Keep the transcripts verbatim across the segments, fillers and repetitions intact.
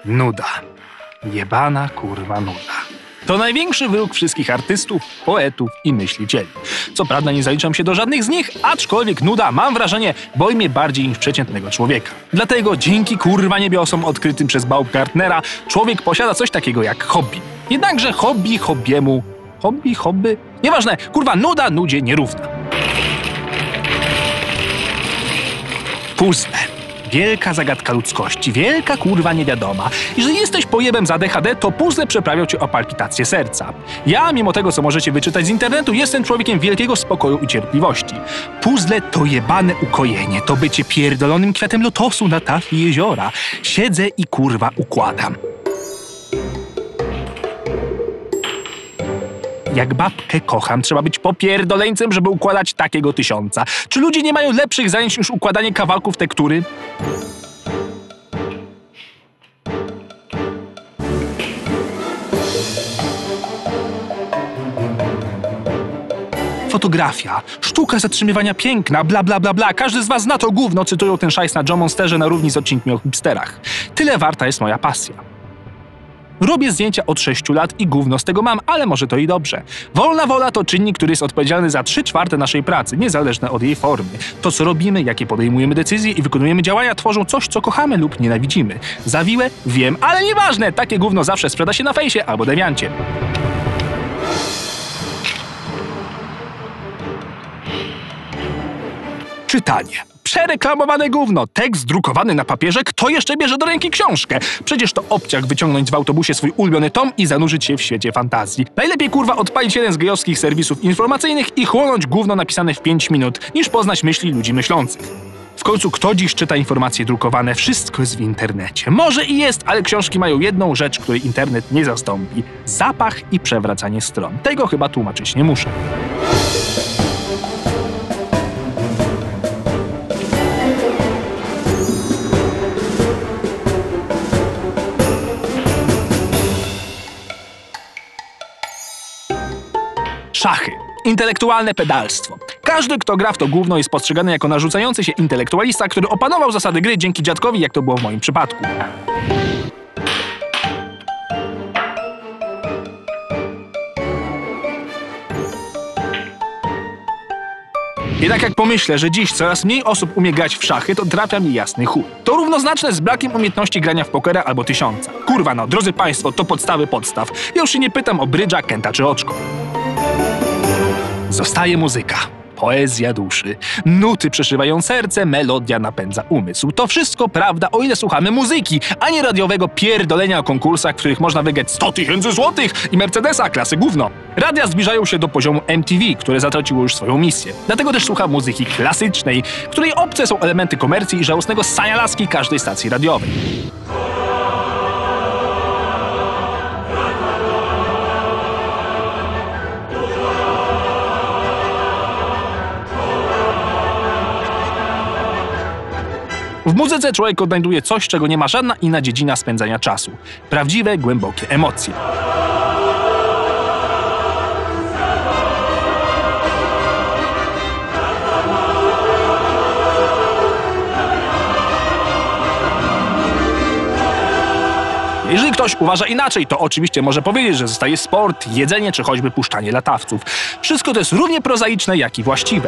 Nuda. Jebana kurwa nuda. To największy wróg wszystkich artystów, poetów i myślicieli. Co prawda nie zaliczam się do żadnych z nich, aczkolwiek nuda, mam wrażenie, boi mnie bardziej niż przeciętnego człowieka. Dlatego dzięki kurwa niebiosom odkrytym przez Baumgartnera człowiek posiada coś takiego jak hobby. Jednakże hobby hobbiemu... Hobby, hobby? Nieważne, kurwa nuda nudzie nierówna. Puzzle. Wielka zagadka ludzkości, wielka kurwa niewiadoma. Jeżeli jesteś pojebem z A D H D, to puzzle przeprawią cię o palpitację serca. Ja, mimo tego, co możecie wyczytać z internetu, jestem człowiekiem wielkiego spokoju i cierpliwości. Puzzle to jebane ukojenie, to bycie pierdolonym kwiatem lotosu na tafli jeziora. Siedzę i kurwa układam. Jak babkę kocham, trzeba być popierdoleńcem, żeby układać takiego tysiąca. Czy ludzie nie mają lepszych zajęć niż układanie kawałków tektury? Fotografia, sztuka zatrzymywania piękna, bla bla bla bla. Każdy z was zna to gówno, cytują ten szajs na Joe Monsterze na równi z odcinkami o hipsterach. Tyle warta jest moja pasja. Robię zdjęcia od sześciu lat i gówno z tego mam, ale może to i dobrze. Wolna wola to czynnik, który jest odpowiedzialny za trzy czwarte naszej pracy, niezależne od jej formy. To, co robimy, jakie podejmujemy decyzje i wykonujemy działania, tworzą coś, co kochamy lub nienawidzimy. Zawiłe? Wiem, ale nieważne, takie gówno zawsze sprzeda się na fejsie albo dewiancie. Czytanie. Przereklamowane gówno, tekst drukowany na papierze, kto jeszcze bierze do ręki książkę? Przecież to obciach wyciągnąć w autobusie swój ulubiony tom i zanurzyć się w świecie fantazji. Najlepiej kurwa odpalić jeden z gejowskich serwisów informacyjnych i chłonąć gówno napisane w pięć minut, niż poznać myśli ludzi myślących. W końcu kto dziś czyta informacje drukowane? Wszystko jest w internecie. Może i jest, ale książki mają jedną rzecz, której internet nie zastąpi. Zapach i przewracanie stron. Tego chyba tłumaczyć nie muszę. Szachy. Intelektualne pedalstwo. Każdy, kto gra w to gówno, jest postrzegany jako narzucający się intelektualista, który opanował zasady gry dzięki dziadkowi, jak to było w moim przypadku. Jednak jak pomyślę, że dziś coraz mniej osób umie grać w szachy, to trafia mi jasny chuj. To równoznaczne z brakiem umiejętności grania w pokera albo tysiąca. Kurwa no, drodzy państwo, to podstawy podstaw. Ja już się nie pytam o brydża, kęta czy oczko. Zostaje muzyka. Poezja duszy. Nuty przeszywają serce, melodia napędza umysł. To wszystko prawda, o ile słuchamy muzyki, a nie radiowego pierdolenia o konkursach, w których można wygrać sto tysięcy złotych i Mercedesa klasy gówno. Radia zbliżają się do poziomu M T V, które zatraciło już swoją misję. Dlatego też słucham muzyki klasycznej, której obce są elementy komercji i żałosnego ssania laski każdej stacji radiowej. W muzyce człowiek odnajduje coś, czego nie ma żadna inna dziedzina spędzania czasu. Prawdziwe, głębokie emocje. Jeżeli ktoś uważa inaczej, to oczywiście może powiedzieć, że zostaje sport, jedzenie czy choćby puszczanie latawców. Wszystko to jest równie prozaiczne, jak i właściwe.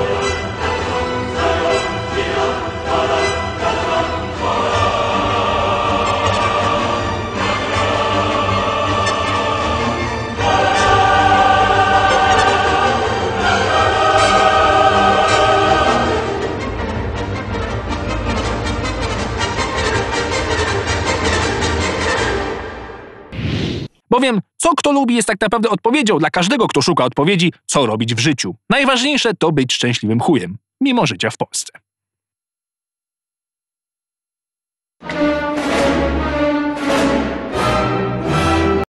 Bowiem, co kto lubi, jest tak naprawdę odpowiedzią dla każdego, kto szuka odpowiedzi, co robić w życiu. Najważniejsze to być szczęśliwym chujem, mimo życia w Polsce.